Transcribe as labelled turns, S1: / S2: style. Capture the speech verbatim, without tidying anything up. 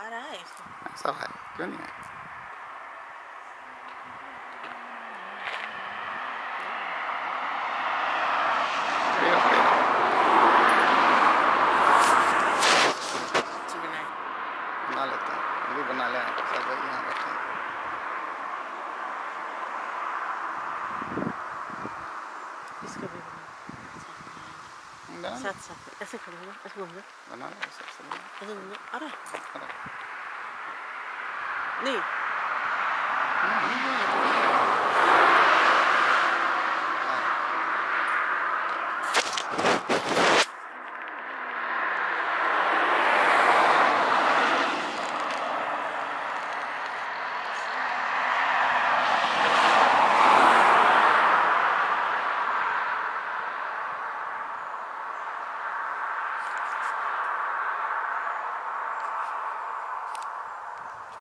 S1: आ रहा है इसमें।
S2: सब है, क्यों नहीं है? बना लेते हैं, भी बना ले सब यहाँ रखें।
S1: इसका भी बना साथ साथ ऐसे खड़े हो ऐसे घूम
S2: बना ले सबसे
S1: ऐसे घूम आ रहा
S2: अरे
S1: नहीं नहीं